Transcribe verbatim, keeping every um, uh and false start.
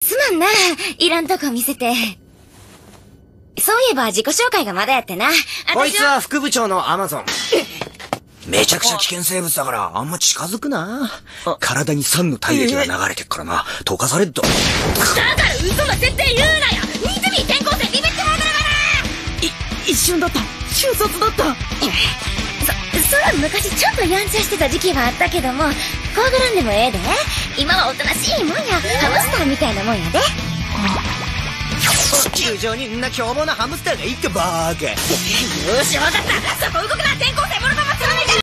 すまんな。いらんとこ見せて。そういえば自己紹介がまだやってな。 こいつは副部長のアマゾン。めちゃくちゃ危険生物だからあんま近づくな。体に酸の体液が流れてっからな。溶かされっと。だから嘘の設定言うなよ。ニズミ転校生リベットモードだから。 い、一瞬だった。瞬殺だった。 そ、そら昔ちょっとやんちゃしてた時期はあったけども、怖がらんでもええで。今はおとなしいもんや。ハムスターみたいなもんやで。 地球上にんな凶暴なハムスターがいっかバーカ。 よし、わかった。そこ動くな、転校生モルバ